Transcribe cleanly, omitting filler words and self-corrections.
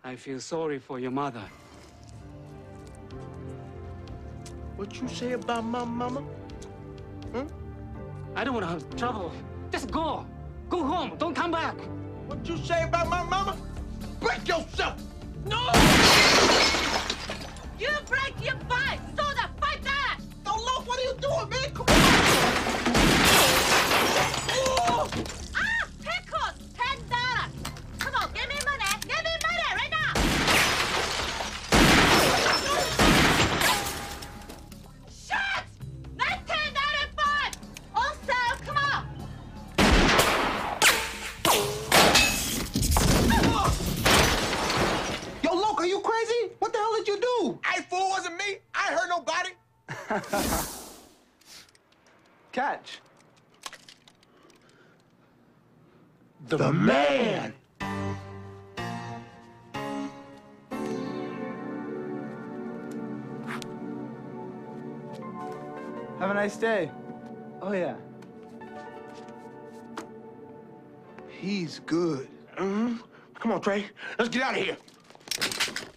I feel sorry for your mother. What you say about my mama? Huh? I don't want to have trouble. Just go. Go home. Don't come back. What you say about my mama? Break yourself! No! You break your fight! So the fight that! Yo, look, what are you doing, man? Come on! Oh! Ah! Pickles! $10! Come on, give me money! Give me money right now! Shut! $19.95! On sale, come on! Yo, look, are you crazy? What the hell did you do? Hey, fool, wasn't me. I ain't hurt nobody. Catch. The man. Have a nice day. Oh, yeah. He's good. Mm-hmm. Come on, Trey. Let's get out of here.